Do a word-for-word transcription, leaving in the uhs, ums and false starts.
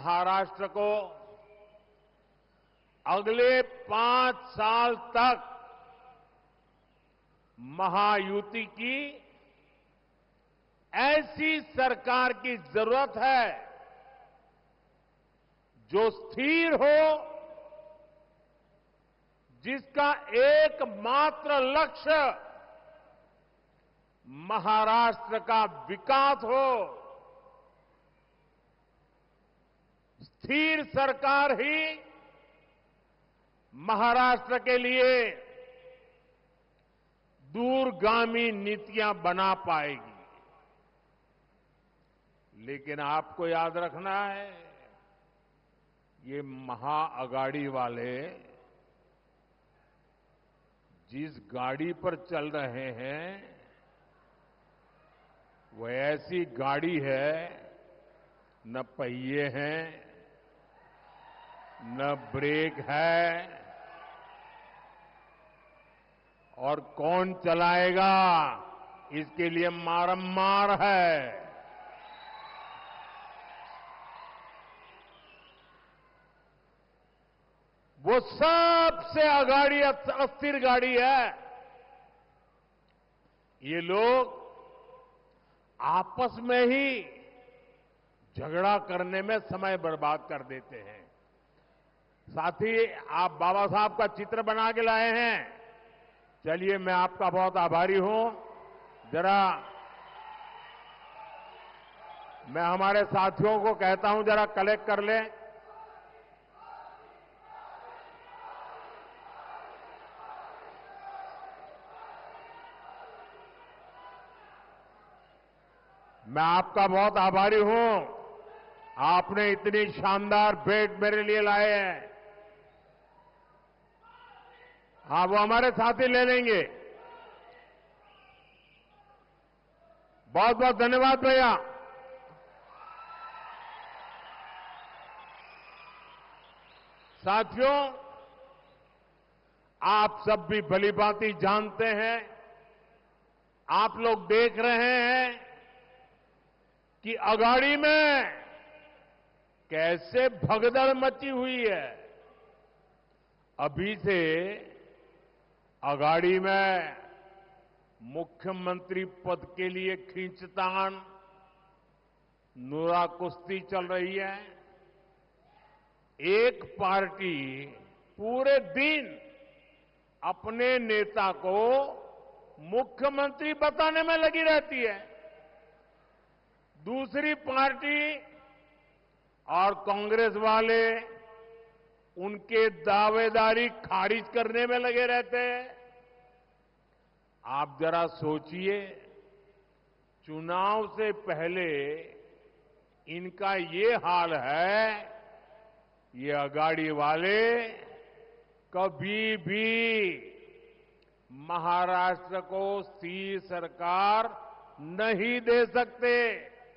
महाराष्ट्र को अगले पांच साल तक महायुति की ऐसी सरकार की जरूरत है जो स्थिर हो, जिसका एकमात्र लक्ष्य महाराष्ट्र का विकास हो। स्थिर सरकार ही महाराष्ट्र के लिए दूरगामी नीतियां बना पाएगी। लेकिन आपको याद रखना है, ये महाअगाड़ी वाले जिस गाड़ी पर चल रहे हैं वो ऐसी गाड़ी है, न पहिए हैं, न ब्रेक है, और कौन चलाएगा इसके लिए मारम्मार है। वो सबसे अगाड़ी अस्थिर गाड़ी है। ये लोग आपस में ही झगड़ा करने में समय बर्बाद कर देते हैं। साथ ही आप बाबा साहब का चित्र बना के लाए हैं। चलिए, मैं आपका बहुत आभारी हूं। जरा मैं हमारे साथियों को कहता हूं, जरा कलेक्ट कर लें। मैं आपका बहुत आभारी हूं। आपने इतनी शानदार भेंट मेरे लिए लाए हैं। हाँ, वो हमारे साथी ले लेंगे। बहुत बहुत धन्यवाद भैया। साथियों, आप सब भी भलीभांति जानते हैं, आप लोग देख रहे हैं कि अगाड़ी में कैसे भगदड़ मची हुई है। अभी से अगाड़ी में मुख्यमंत्री पद के लिए खींचतान, नूरा कुश्ती चल रही है। एक पार्टी पूरे दिन अपने नेता को मुख्यमंत्री बताने में लगी रहती है। दूसरी पार्टी और कांग्रेस वाले उनके दावेदारी खारिज करने में लगे रहते हैं। आप जरा सोचिए, चुनाव से पहले इनका ये हाल है, ये अगाड़ी वाले कभी भी महाराष्ट्र को स्थिर सरकार नहीं दे सकते।